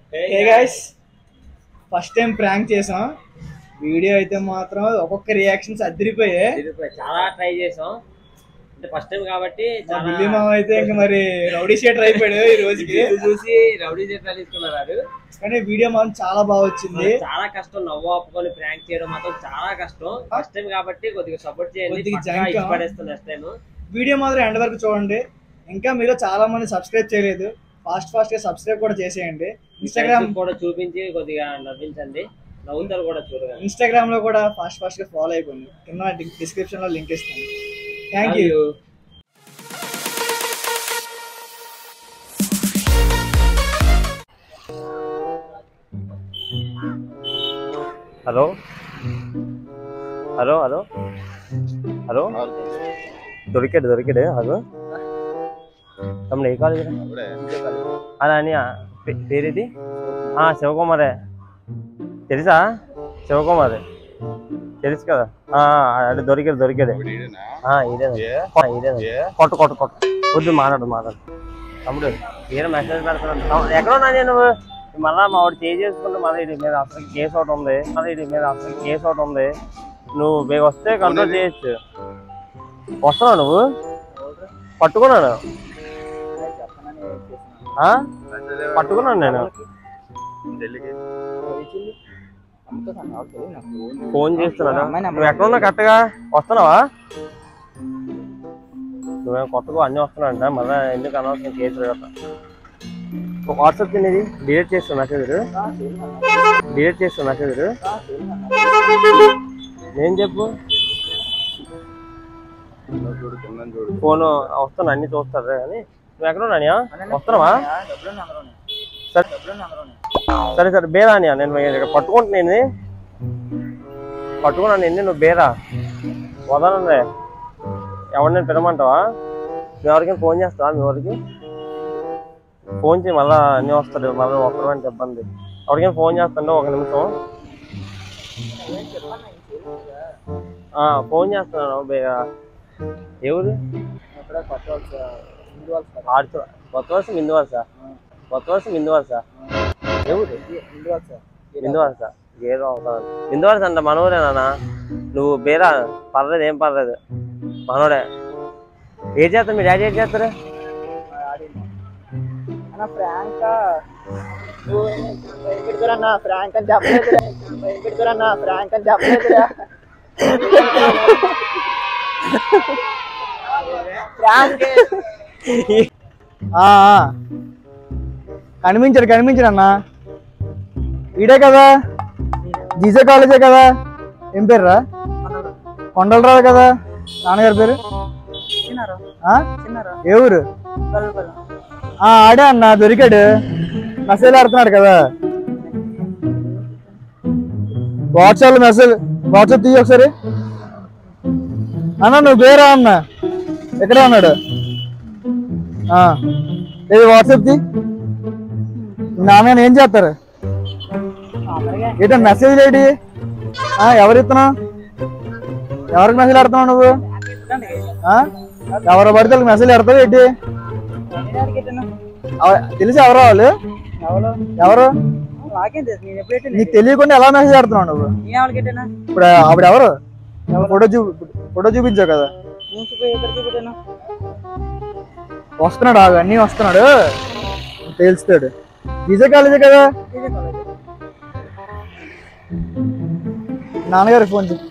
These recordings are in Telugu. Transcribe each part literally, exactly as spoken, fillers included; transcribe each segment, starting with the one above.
హే గైస్, ఫస్ట్ టైం ప్రాంక్ చేసాం. వీడియో అయితే మాత్రం ఒక్కొక్క రియాక్షన్స్ అదిరిపోయాయి. చాలా ట్రై చేసాం అంటే ఫస్ట్ టైం కాబట్టి. బుల్లి మామ అయితే ఇంకా మరి రౌడీ షేటర్ అయిపోయాడు ఈ రోజుకి. చూసి రౌడీ షేటర్ తీసుకున్నారు. కానీ వీడియో మాత్రం చాలా బాగా వచ్చింది. చాలా కష్టం నవ్వు ఆపుకొని ప్రాంక్ చేయడం మాత్రం చాలా కష్టం. ఫస్ట్ టైం కాబట్టి కొద్దిగా సపోర్ట్ చేయండి. పడేస్తాను నెక్స్ట్ టైం. వీడియో మాత్రం ఎండ్ వరకు చూడండి. ఇంకా మీరు చాలా మంది సబ్స్క్రైబ్ చేయలేదు, ఫాస్ట్ ఫాస్ట్ గా సబ్స్క్రైబ్ కూడా చేసేయండి. ఇన్స్టాగ్రామ్ కూడా చూపించి కొద్దిగా నవ్వించండి, నవ్వుతారు కూడా చూడగా. ఇన్స్టాగ్రామ్ లో కూడా ఫాస్ట్ ఫాస్ట్ గా ఫాలో అయిపోండి. కింద డిస్క్రిప్షన్ లో లింక్ ఇస్తాను. Thank you. Hello hello hello hello దొరికాడు దొరికాడు హలో తమ్ముడు ఏ కాలేజ్ అలా అని పేరేది? శివకుమారే తెలుసా? శివకుమారే తెలుసు కదా. అంటే దొరికాడు దొరికాడు ఇదే ఇదే కొట్టు కొట్టు కొట్టు వద్దు మాట్లాడు మాట్లాడు తమ్ముడు. ఏదో మెసేజ్ పెడతాను. ఎక్కడ ఉన్నా నేను మళ్ళా మా వాడు చేంజ్ చేసుకుంటే మళ్ళీ వీడి మీద అసలు కేసు ఒకటి ఉంది మళ్ళీ వీడి మీద అసలు కేసు ఒకటి ఉంది. నువ్వు బేగ వస్తే కంట్రోల్ చేయొచ్చు. వస్తున్నావు నువ్వు? పట్టుకున్నాను పట్టుకున్నాను నేను. ఫోన్ చేస్తున్నాను. నువ్వు ఎక్కడ ఉన్నా కరెక్ట్గా వస్తున్నావా? నువ్వేమో కొత్తగా అన్నీ వస్తున్నావంట. మళ్ళీ ఎందుకు అనవసరం కేసులు కదా. వాట్సాప్ తినేది డిలీట్ చేస్తా మెసేజ్ డిలీట్ చేస్తా మెసేజ్ నేను చెప్పు. ఫోన్ వస్తాను అన్ని చూస్తారు కానీ నువ్వు ఎక్కడ ఉన్నాయా? వస్తున్నావా? సరే సరే సరే బేరా అని నేను పట్టుకుంటున్నాను పట్టుకున్నాను ఎన్ని నువ్వు బేరా వదలండి. ఎవరు నేను పిలమంటావా? మీ ఎవరికైనా ఫోన్ చేస్తావా? మీ ఎవరికి ఫోన్ చేయి. మళ్ళీ అన్నీ వస్తాడు. మళ్ళీ ఒక్కరు అంటే ఇబ్బంది. ఎవరికైనా ఫోన్ చేస్తాండి ఒక నిమిషం. ఫోన్ చేస్తున్నాను బేగా. ఎవరు? కొత్త వర్షం మిందు వలస కొత్త వర్షం మిందు వలస ఎవరు? మిందు వలస ఏదో మిందు వలస అంట మనోరేనా? నువ్వు బేరా పర్లేదు ఏం పర్లేదు మనోడే. ఏం చేస్తారు మీ డాడీ? ఏం చేస్తారు? ఫ్రాంక్ పెడుతున్నా ఫ్రాంక్ అని చెప్పలేదు పెడుతున్నా ఫ్రాంక్ అని చెప్పలేదు కనిపించాడు కనిపించాడు అన్న. ఈడే కదా జీజే కాలేజే కదా. ఏం పేరురా? కొండలరావు కదా నాన్నగారి పేరు. ఏ ఊరు? ఆడే అన్న దొరికాడు. మెసేజ్ ఆడుతున్నాడు కదా. వాట్సాప్ మెసేజ్ వాట్సాప్ తీయ ఒకసారి అన్న. నువ్వు పేరా అన్న? ఎక్కడ ఉన్నాడు? ఇది వాట్సాప్ తీ. నాన్న ఏం చేస్తారు? ఏంటో మెసేజ్ ఏంటి? ఎవరు ఇస్తున్నావు? ఎవరికి మెసేజ్ ఆడుతున్నావు నువ్వు? ఎవరు పడితే మెసేజ్ ఆడతావు ఏంటి? తెలిసి ఎవరు వాళ్ళు? ఎవరు? నీకు తెలియకుండా ఎలా మెసేజ్ ఆడుతున్నావు నువ్వు? ఇప్పుడు ఆవిడ ఎవరు? ఫోటో చూ ఫోటో చూపించావు కదా. వస్తున్నాడు ఆగు అన్నీ వస్తున్నాడు తెలుస్తాడు. విజయ్ కాలేజే కదా. నాన్నగారికి ఫోన్ చేయి.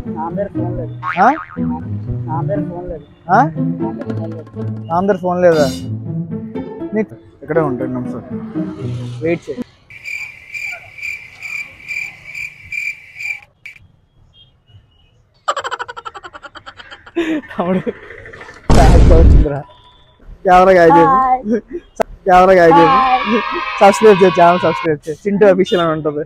నాన్నగారి ఫోన్ లేదా? నీకు ఇక్కడే ఉంటాడు నిమిషం వెయిట్ చేయి. తమ్ముడు వచ్చిందిరా. కెమెరా గాయదు కెమెరా గాయదు సబ్స్క్రైబ్ చేయి. ఛానల్ సబ్స్క్రైబ్ చేయి. చింటూ అఫీషియల్ అని ఉంటుంది.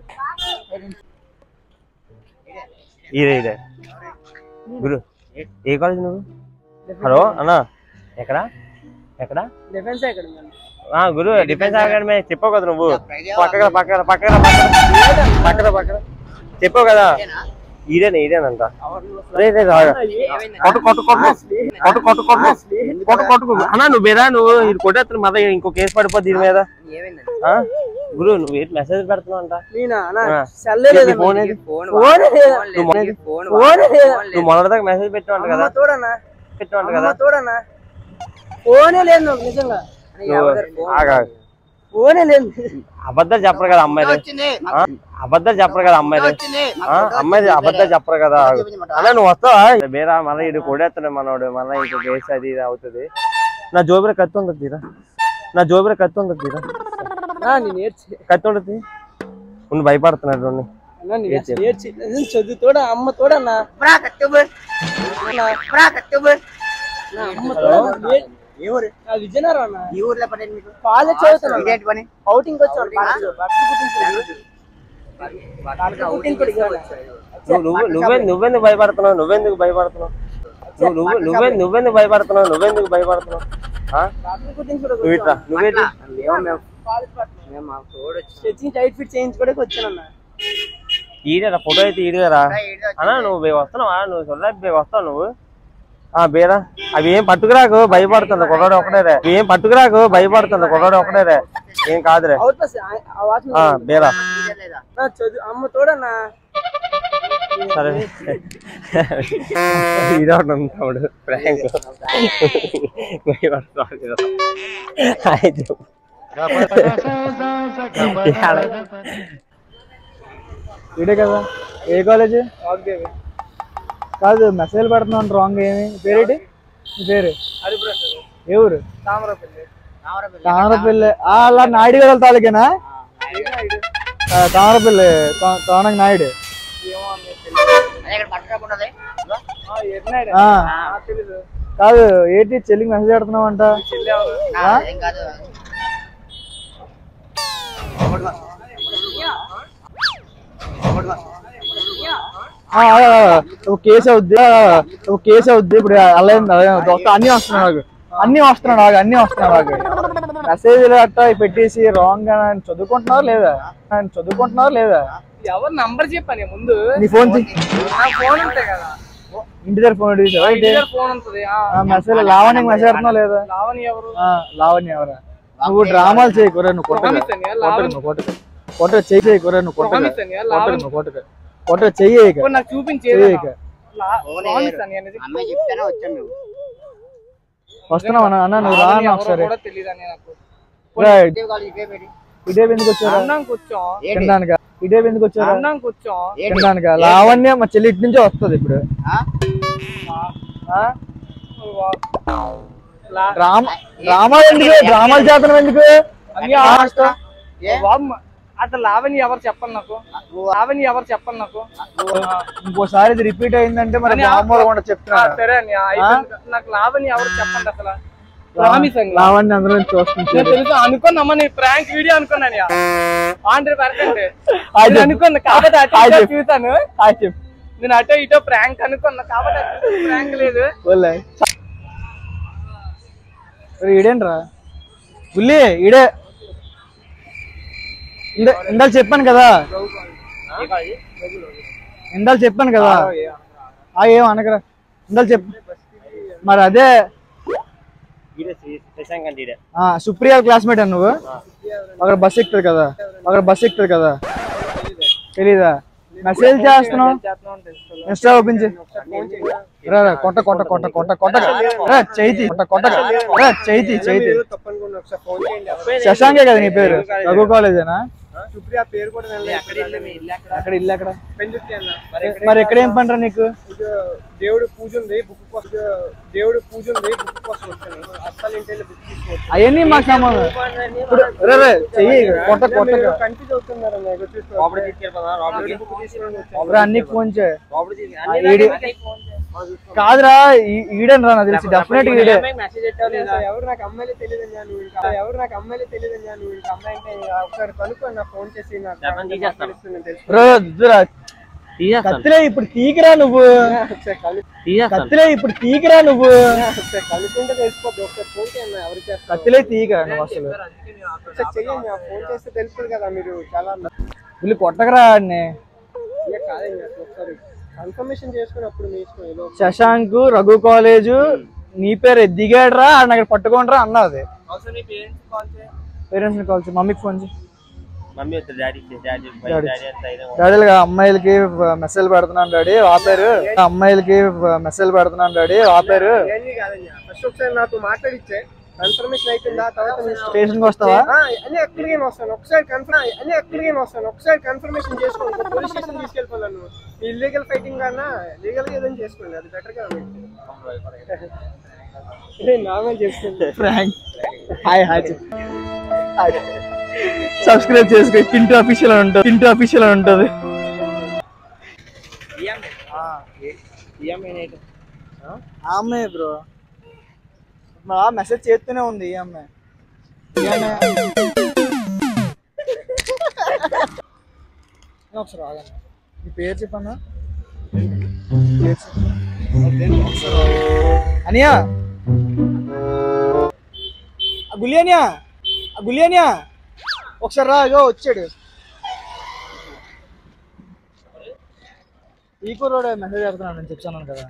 ఇదే ఇదే గురు ఏ కాలేజ్ నువ్వు? హలో అన్నా ఎక్కడ ఎక్కడ? డిఫెన్స్ అకాడమీ గురు. డిఫెన్స్ అకాడమీ చెప్పావు కదా నువ్వు. పక్కన పక్కన పక్కన పక్కన పక్కన చెప్పావు కదా. ఇదేనా ఇదేనంట. కొట్టు కొట్టు కొట్టు కొట్టు కొట్టు కొట్టు కొట్టు కొట్టు అన్నా. నువ్వు బేరా నువ్వు ఇది కొట్టేస్తాను మళ్ళీ ఇంకో కేసు పడిపోద్ది దీని మీద. గురు నువ్వు ఏంటి మెసేజ్ పెడుతున్నావు అంట నువ్వు మొదటిదాకా మెసేజ్ పెట్టావంట కదా పెట్టావంట కదా ఫోనే లేదు నిజంగా ఫోనే లేదు అబద్ధాలు చెప్పరు కదా అమ్మాయిలు అబద్ధాలు చెప్పరు కదా అమ్మాయిలు అమ్మాయిలు అబద్ధాలు చెప్పరు కదా అలా నువ్వు వస్తావా బేరా మళ్ళీ ఇటు కొడేస్తాడు మనోడు మళ్ళీ ఇంకో కేసు అది ఇది అవుతుంది నా జోబులో కత్తి ఉండదు తీరా నా జోబులో కత్తి ఉండదు తీరా కత్తి ఉండదు నువ్వు భయపడుతున్నాడు చదువుతోడా అమ్మ తోడన్నా విజయనగరం అవుటింగ్ వచ్చాను నువ్వు నువ్వే నువ్వెందుకు భయపడుతున్నావు నువ్వెందుకు భయపడుతున్నావు నువ్వు నువ్వే నువ్వెందుకు భయపడుతున్నావు నువ్వెందుకు భయపడుతున్నావు నువ్వేట్రా నువ్వేంటి టైట్ ఫిట్ చేయించుకోవడానికి వచ్చానన్నా ఈడరా ఫోటో అయితే ఈడరా అన్నా నువ్వు వస్తున్నావా నువ్వు చూడలే వస్తావు నువ్వు ఆ బేరా అవి ఏం పట్టుకురాకు భయపడుతుంది కొడవాడు ఒకటేరే ఏం పట్టుకురాకు భయపడుతుంది కొడవాడు ఒకటేరే ఏం కాదురే బేరా అమ్మ తోడన్నా సరే ఇదొకటి ప్రాంక్ ఇడే కదా ఏ కాలేజ్ కాదు మెసేజ్ పెడుతున్నాను రాంగ్ ఏమి పేరేంటి నీ పేరు ఏ ఊరు తామరపల్లి అలా నాయుడు గారు తాలూకేనా తామరపల్లి తానక నాయుడు కాదు ఏంటి చెల్లికి మెసేజ్ పెడుతున్నావు అంట కేసు అవుద్ది కేసు అవుద్ది ఇప్పుడు అలా అన్ని వస్తున్నాడు నాకు అన్ని వస్తున్నాడు నాకు అన్ని వస్తున్నాడు నాకు మెసేజ్ అట్టా పెట్టేసి రాంగ్ గా చదువుకుంటున్నావు లేదా చదువుకుంటున్నావు లేదా ఎవరు నంబర్ చెప్పాను ముందు నీ ఫోన్ ఫోన్ ఉంటాయి కదా ఇంటి దగ్గర ఫోన్ మెసేజ్ లావణ్య మెసేజ్ పెడుతున్నావు లేదా లావణ్య ఎవరు లావణ్య ఎవరా నువ్వు డ్రామాలు చేయకూర నువ్వు కొట్ట కొట్ట కొట్ట చెయ్యి చేయకూర నువ్వు కొట్ట నువ్వు కొట్ట కొట్ట చెయ్యి నాకు చూపించే వస్తున్నావు అన్న నువ్వు రా అన్న ఒకసారి ఇదే ఎందుకు వచ్చారా తినడానిక ఇదే ఎందుకు వచ్చారా తినడానిక లావణ్య మా చెల్లి ఇటు నుంచే వస్తుంది ఇప్పుడు డ్రామాలు ఎందుకు డ్రామాలు చేతనం ఎందుకు అట్లా లావణ్య ఎవరు చెప్పండి నాకు లావణ్య ఎవరు చెప్పండి నాకు ఇంకోసారి ఇది రిపీట్ అయిందంటే మరి చెప్తున్నా సరే అని నాకు లావణ్య ఎవరు చెప్పండి అసలు లావణ్య అందరూ చూస్తుంది తెలుసు అనుకున్నామా నీ ప్రాంక్ వీడియో అనుకున్నాను హండ్రెడ్ పర్సెంట్ అనుకున్నా కాబట్టి అటు చూసాను నేను అటో ఇటో ప్రాంక్ అనుకున్నా కాబట్టి ప్రాంక్ లేదు ఈడేంట్రా బుల్లి ఈడే ఇందాలు చెప్పాను కదా ఇందాలు చెప్పాను కదా ఆ ఏం అనకరా ఇందాలు చెప్ప మరి అదే సుప్రియ క్లాస్మేట్ అని నువ్వు అక్కడ బస్ ఎక్కుతుంది కదా అక్కడ బస్ ఎక్కుతుంది కదా తెలీదా మెసేజ్ చేస్తున్నావు ఇన్స్టా ఓపెన్ చేయి కొట్ట కొట్ట కొట్ట కొట్ట కొట్ట చైతి కొట్ట కొట్ట చైతి చైతి శశాంకే కదా నీ పేరు రఘు కాలేజేనా సుప్రియ పేరు కూడా అక్కడ ఇల్లు ఎక్కడ మరి ఎక్కడ ఏం పంటరా నీకు దేవుడు పూజ ఉంది బుక్ కోసం దేవుడు పూజ ఉంది బుక్ కోసం వచ్చాను అసలు ఇంటి బుక్ తీసుకోవచ్చు అవన్నీ మాకు సంబంధం చెయ్యి కొట్ట కొట్ట కన్ఫ్యూజ్ అవుతున్నారు అన్ని ఫోన్ చేయి కాదురా ఈడని రా నాకు తెలిసి డెఫినెట్ ఈడే ఎవరు నాకు అమ్మాయిలే తెలియదు ఎవరు నాకు అమ్మాయిలే తెలియదు నువ్వు ఇంకా అమ్మాయి అంటే ఒకసారి కనుక్కో నాకు ఫోన్ చేసి కత్తిలే ఇప్పుడు తీకిరా నువ్వు కత్తిలే ఇప్పుడు తీకిరా నువ్వు కనుక్కుంటే తెలిసిపోద్ది ఒకసారి ఫోన్ చేయండి ఎవరికి కత్తిలే తీయగా నువ్వు అసలు చెయ్యండి ఫోన్ చేస్తే తెలుస్తుంది కదా మీరు చాలా వీళ్ళు కొట్టకరా అన్ని కాదండి ఒకసారి కన్ఫర్మేషన్ చేసుకుని అప్పుడు మీ ఇష్టం శశాంక్ రఘు కాలేజు నీ పేరు దిగాడురా అక్కడ పట్టుకోండిరా అన్నది పేరెంట్స్ ని కాల్ చేయి మమ్మీకి ఫోన్ చేయి మమ్మీ వద్దు డాడీ డాడీ డాడీ డాడీ అంత అయినా డాడీలుగా అమ్మాయిలకి మెసేజ్ పెడుతున్నాను డాడీ ఆపారు అమ్మాయిలకి మెసేజ్ పెడుతున్నాను డాడీ ఆపారు ఇవన్నీ కాదయ్యా ఫస్ట్ ఒకసారి నాతో మాట్లాడిచ్చే కన్ఫర్మేషన్ అయిపోయిందా తర్వాత స్టేషన్ కి వస్తావా అన్ని ఎక్కడికి వస్తాను ఒకసారి కన్ఫర్మ్ అన్ని ఎక్కడికి వస్తాను ఒకసారి కన్ఫర్మేషన్ చేసుకోండి పోలీస్ స్టేషన్ తీసుకెళ్ళిపోయాను ఇల్లీగల్ ఫైటింగ్ కన్నా లీగల్ గా ఏదైనా చేసుకోండి అది బెటర్ గా నార్మల్ చేసుకోండి ఫ్రాంక్ హాయ్ హాయ్ సబ్స్క్రైబ్ చేసుకో పింటూ అఫీషియల్ అని ఉంటుంది పింటూ అఫీషియల్ అని ఉంటుంది అమ్మాయి బ్రో మా మెసేజ్ చేస్తూనే ఉంది ఈ అమ్మాయి ఒకసారి రాగండి మీ పేరు చెప్పన్నా అనియా గులియానియా గులియానియా ఒకసారి రా ఇగో వచ్చాడు ఈ కుర్రోడు మెసేజ్ పెడుతున్నాను నేను చెప్తాను కదా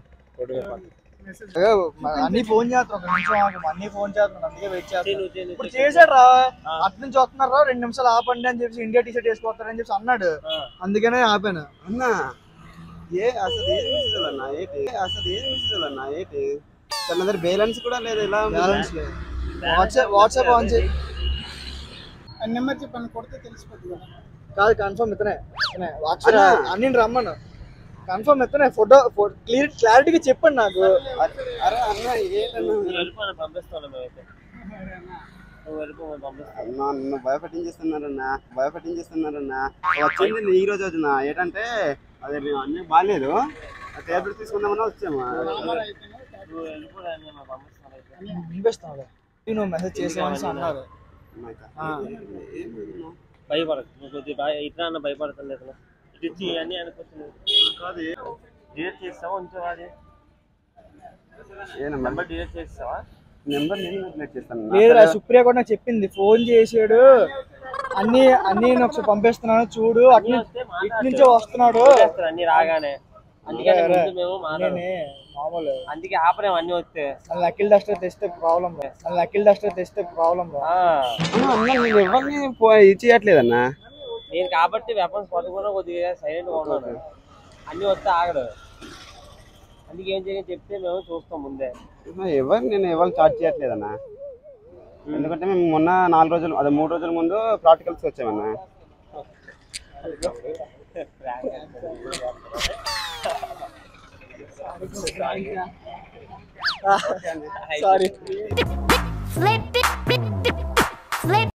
అన్ని ఫోన్ చేస్తాను ఒక నిమిషం అన్ని ఫోన్ చేస్తున్నాను అందుకే వెయిట్ చేస్తాను ఇప్పుడు చేశాడు రా అటు నుంచి వస్తున్నారు రా రెండు నిమిషాలు ఆపండి అని చెప్పి ఇండియా టీషర్ట్ వేసుకొస్తారని చెప్పి అన్నాడు అందుకనే ఆపాను అన్నా ఏ అసలు ఏం మిస్సులు అన్నా ఏంటి అసలు ఏం మిస్సులు అన్నా ఏంటి తన దగ్గర బ్యాలెన్స్ కూడా లేదు ఇలా బ్యాలెన్స్ లేదు వాట్సాప్ వాట్సాప్ ఆన్ చేయి నెంబర్ చెప్పండి కొడితే తెలిసిపోతుంది కాదు కన్ఫర్మ్ ఇతనే ఇతనే వాట్సాప్ అన్ని రమ్మను కన్ఫర్మ్ ఇతనే ఫోటో క్లియర్ క్లారిటీగా చెప్పండి నాకు అరే అన్న ఏంటన్నా పంపిస్తాను మేమైతే నువ్వు వెళ్ళిపో పంపిస్తాను అన్నా నన్ను భయపెట్టించేస్తున్నారన్నా భయపెట్టించేస్తున్నారన్నా వచ్చింది ఈ రోజు వచ్చిన ఏంటంటే అదే మేము అన్నీ బాగాలేదు టేబుల్ తీసుకుందామని వచ్చాము నువ్వు వెళ్ళిపోదాన్ని మా పంపిస్తాను అయితే పంపిస్తాను నువ్వు మెసేజ్ చేసామని అన్నారు భయపడదు నువ్వు కొద్దిగా ఇట్లా అన్న భయపడుతుంది అసలు ఇటు ఇచ్చి అన్నీ అనుకుంటున్నావు కాదు డిలీట్ చేస్తావా ఉంచు అది ఏ నెంబర్ నెంబర్ డిలీట్ చేస్తావా నెంబర్ నేను డిలీట్ చేస్తాను లేదురా సుప్రియ కూడా నాకు చెప్పింది ఫోన్ చేసాడు అన్ని అన్ని నేను ఒకసారి పంపిస్తున్నాను చూడు అట్లా ఇటు నుంచే వస్తున్నాడు అన్ని రాగానే అందుకని ముందు మేము మాట్లాడు మామూలు అందుకే ఆపలేము అన్ని వస్తే లకిల్ డస్టర్ తెస్తే ప్రాబ్లం రా లకిల్ డస్టర్ తెస్తే ప్రాబ్లం రా నేను ఎవరిని ఇచ్చేయట్లేదన్నా నేను కాబట్టి వెపన్స్ పట్టుకున్నా కొద్దిగా సైలెంట్ గా ఉన్నాను అన్ని వస్తే ఆగడు అందుకే ఏం చేయాలి చెప్తే మేము చూస్తాం ముందే ఎవరు నేను ఎవరు చార్జ్ చేయట్లేదన్నా ఎందుకంటే మేము మొన్న నాలుగు రోజులు అదే మూడు రోజుల ముందు ప్రాక్టికల్స్ వచ్చామన్నా సారీ Flip it, flip